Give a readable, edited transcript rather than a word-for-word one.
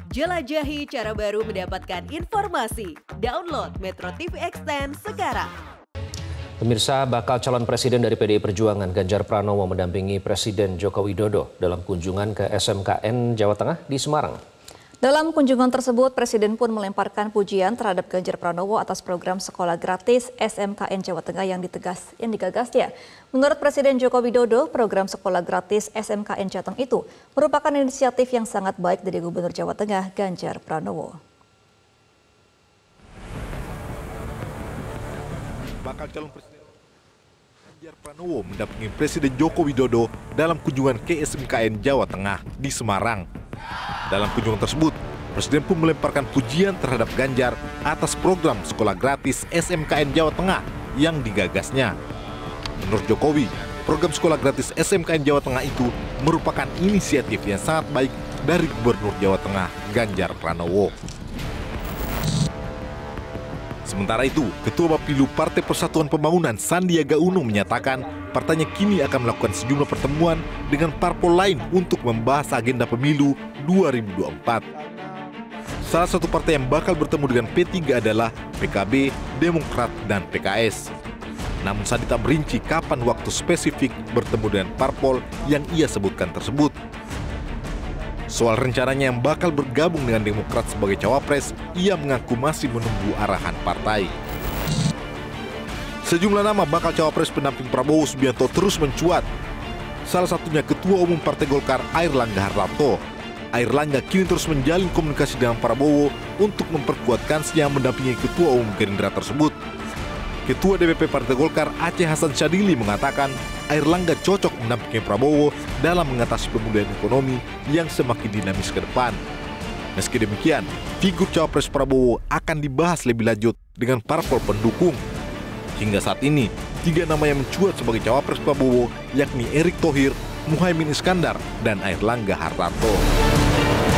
Jelajahi cara baru mendapatkan informasi. Download Metro TV Extend sekarang. Pemirsa, bakal calon presiden dari PDI Perjuangan Ganjar Pranowo mendampingi Presiden Joko Widodo dalam kunjungan ke SMKN Jawa Tengah di Semarang. Dalam kunjungan tersebut, Presiden pun melemparkan pujian terhadap Ganjar Pranowo atas program sekolah gratis SMKN Jawa Tengah yang digagasnya. Menurut Presiden Joko Widodo, program sekolah gratis SMKN Jateng itu merupakan inisiatif yang sangat baik dari Gubernur Jawa Tengah Ganjar Pranowo. Bakal calon presiden Ganjar Pranowo mendampingi Presiden Joko Widodo dalam kunjungan ke SMKN Jawa Tengah di Semarang. Dalam kunjungan tersebut, Presiden pun melemparkan pujian terhadap Ganjar atas program sekolah gratis SMKN Jawa Tengah yang digagasnya. Menurut Jokowi, program sekolah gratis SMKN Jawa Tengah itu merupakan inisiatif yang sangat baik dari Gubernur Jawa Tengah Ganjar Pranowo. Sementara itu, Ketua Bapilu Partai Persatuan Pembangunan Sandiaga Uno menyatakan partainya kini akan melakukan sejumlah pertemuan dengan parpol lain untuk membahas agenda pemilu 2024. Salah satu partai yang bakal bertemu dengan P3 adalah PKB, Demokrat, dan PKS. Namun Sandi tak merinci kapan waktu spesifik bertemu dengan parpol yang ia sebutkan tersebut. Soal rencananya yang bakal bergabung dengan Demokrat sebagai cawapres, ia mengaku masih menunggu arahan partai. Sejumlah nama bakal cawapres pendamping Prabowo Subianto terus mencuat. Salah satunya Ketua Umum Partai Golkar Airlangga Hartarto. Airlangga kini terus menjalin komunikasi dengan Prabowo untuk memperkuat kansnya mendampingi Ketua Umum Gerindra tersebut. Ketua DPP Partai Golkar Aceh Hasan Syadili mengatakan Airlangga cocok mendampingi Prabowo dalam mengatasi pemulihan ekonomi yang semakin dinamis ke depan. Meski demikian, figur cawapres Prabowo akan dibahas lebih lanjut dengan parpol pendukung. Hingga saat ini, 3 nama yang mencuat sebagai cawapres Prabowo yakni Erick Thohir, Muhaimin Iskandar, dan Airlangga Hartarto.